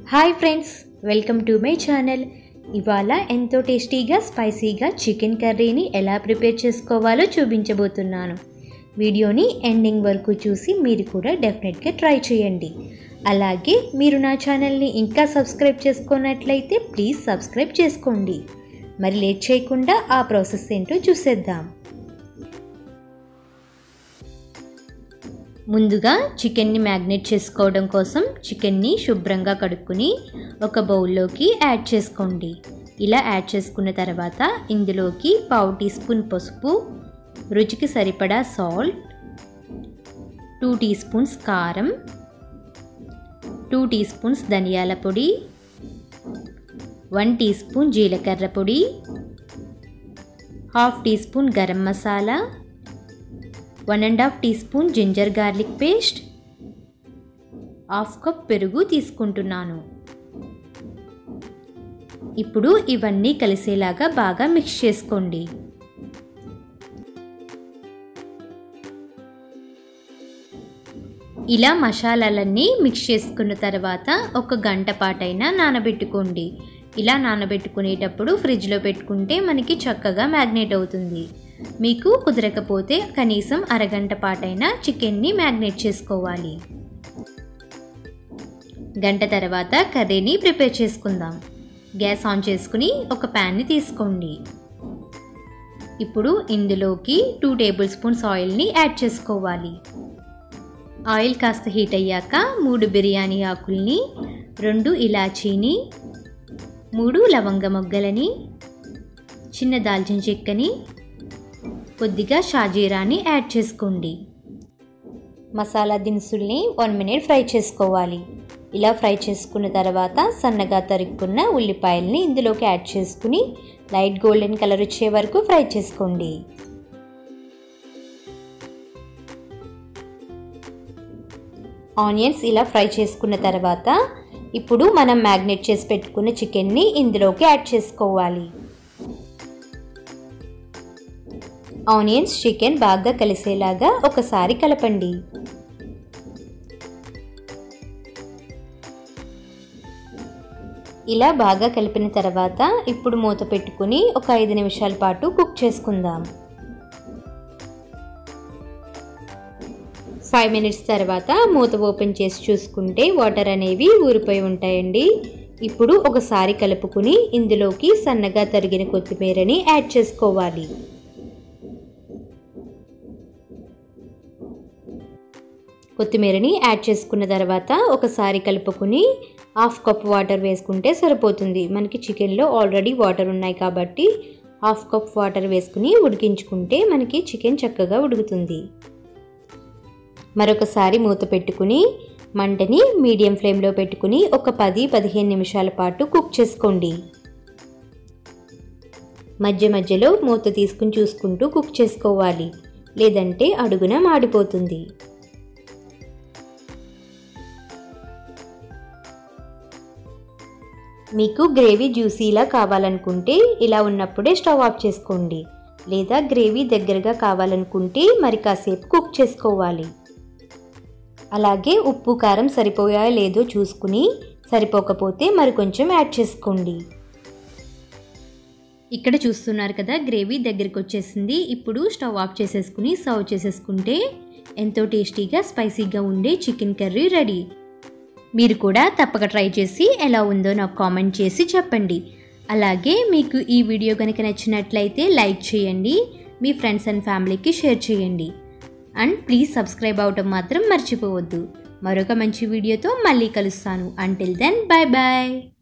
Hi friends, welcome to my channel. ఇవాళ ఎంతో టేస్టీగా స్పైసీగా చికెన్ కర్రీని ఎలా ప్రిపేర్ చేసుకోవాలో చూపించబోతున్నాను. వీడియోని ఎండింగ్ వరకు చూసి మీరు కూడా డెఫినెట్గా ట్రై చేయండి. అలాగే మీరు నా ఛానల్ని ఇంకా సబ్స్క్రైబ్ చేసుకున్నట్లయితే ప్లీజ్ సబ్స్క్రైబ్ చేసుకోండి. మరి లేట్ చేయకుండా ఆ ప్రాసెస్ ఏంటో చూసేద్దాం. ముందుగా చికెన్ని మ్యాగ్నేట్ చేసుకోవడం కోసం చికెన్ని శుభ్రంగా కడుక్కుని ఒక బౌల్లోకి యాడ్ చేసుకోండి. ఇలా యాడ్ చేసుకున్న తర్వాత ఇందులోకి 1/2 టీ స్పూన్ పసుపు, రుచికి సరిపడా సాల్ట్, 2 టీ స్పూన్స్ కారం, 2 టీ స్పూన్స్ ధనియాల పొడి, 1 టీ స్పూన్ జీలకర్ర పొడి, 1/2 teaspoon garam masala, 1.5 teaspoon ginger garlic paste, 1/2 cup పెరుగు తీసుకుంటున్నాను. ఇప్పుడు ఇవన్నీ కలిసేలాగా బాగా మిక్స్ చేసుకోండి. ఇలా మసాలాలన్నీ మిక్స్ చేసుకున్న తర్వాత 1 గంట పాటైనా నానబెట్టుకోండి. ఇలా నానబెట్టుకునేటప్పుడు ఫ్రిడ్జ్లో పెట్టుకుంటే మనకి చక్కగా మ్యాగ్నేట్ అవుతుంది. మీకు కుదరకపోతే కనీసం అరగంట పాటైనా చికెన్ని మ్యాగ్నేట్ చేసుకోవాలి. గంట తర్వాత కర్రీని ప్రిపేర్ చేసుకుందాం. గ్యాస్ ఆన్ చేసుకుని ఒక ప్యాన్ని తీసుకోండి. ఇప్పుడు ఇందులోకి 2 టేబుల్ స్పూన్స్ ఆయిల్ని యాడ్ చేసుకోవాలి. ఆయిల్ కాస్త హీట్ అయ్యాక 3 బిర్యానీ ఆకుల్ని, 2 ఇలాచీని, 3 లవంగ మొగ్గలని, చిన్న దాల్చిన చెక్కని, కొద్దిగా షాజీరాని యాడ్ చేసుకోండి. మసాలా దినుసుల్ని 1 మినిట్ ఫ్రై చేసుకోవాలి. ఇలా ఫ్రై చేసుకున్న తర్వాత సన్నగా తరుక్కున్న ఉల్లిపాయల్ని ఇందులోకి యాడ్ చేసుకుని లైట్ గోల్డెన్ కలర్ వచ్చే వరకు ఫ్రై చేసుకోండి. ఆనియన్స్ ఇలా ఫ్రై చేసుకున్న తర్వాత ఇప్పుడు మనం మ్యాగ్నేట్ చేసి పెట్టుకున్న చికెన్ని ఇందులోకి యాడ్ చేసుకోవాలి. ఆనియన్స్ చికెన్ బాగా కలిసేలాగా ఒకసారి కలపండి. ఇలా బాగా కలిపిన తర్వాత ఇప్పుడు మూత పెట్టుకుని ఒక 5 నిమిషాల పాటు కుక్ చేసుకుందాం. 5 మినిట్స్ తర్వాత మూత ఓపెన్ చేసి చూసుకుంటే వాటర్ అనేవి ఊరిపోయి ఉంటాయండి. ఇప్పుడు ఒకసారి కలుపుకుని ఇందులోకి సన్నగా తరిగిన కొత్తిమీరని యాడ్ చేసుకోవాలి. కొత్తిమీరని యాడ్ చేసుకున్న తర్వాత ఒకసారి కలుపుకుని 1/2 కప్ వాటర్ వేసుకుంటే సరిపోతుంది. మనకి చికెన్లో ఆల్రెడీ వాటర్ ఉన్నాయి కాబట్టి 1/2 కప్ వాటర్ వేసుకుని ఉడికించుకుంటే మనకి చికెన్ చక్కగా ఉడుకుతుంది. మరొకసారి మూత పెట్టుకుని మంటని మీడియం ఫ్లేమ్లో పెట్టుకుని ఒక 10-15 నిమిషాల పాటు కుక్ చేసుకోండి. మధ్య మధ్యలో మూత తీసుకుని చూసుకుంటూ కుక్ చేసుకోవాలి, లేదంటే అడుగున మాడిపోతుంది. మీకు గ్రేవీ జ్యూసీలా కావాలనుకుంటే ఇలా ఉన్నప్పుడే స్టవ్ ఆఫ్ చేసుకోండి, లేదా గ్రేవీ దగ్గరగా కావాలనుకుంటే మరి కాసేపు కుక్ చేసుకోవాలి. అలాగే ఉప్పు కారం సరిపోయాయో లేదో చూసుకుని సరిపోకపోతే మరి కొంచెం యాడ్ చేసుకోండి. ఇక్కడ చూస్తున్నారు కదా, గ్రేవీ దగ్గరికి వచ్చేసింది. ఇప్పుడు స్టవ్ ఆఫ్ చేసేసుకుని సర్వ్ చేసేసుకుంటే ఎంతో టేస్టీగా స్పైసీగా ఉండే చికెన్ కర్రీ రెడీ. మీరు కూడా తప్పక ట్రై చేసి ఎలా ఉందో నాకు కామెంట్ చేసి చెప్పండి. అలాగే మీకు ఈ వీడియో కనుక నచ్చినట్లయితే లైక్ చేయండి, మీ ఫ్రెండ్స్ అండ్ ఫ్యామిలీకి షేర్ చేయండి. అండ్ ప్లీజ్ సబ్స్క్రైబ్ అవ్వటం మాత్రం మర్చిపోవద్దు. మరొక మంచి వీడియోతో మళ్ళీ కలుస్తాను. Until then, bye bye.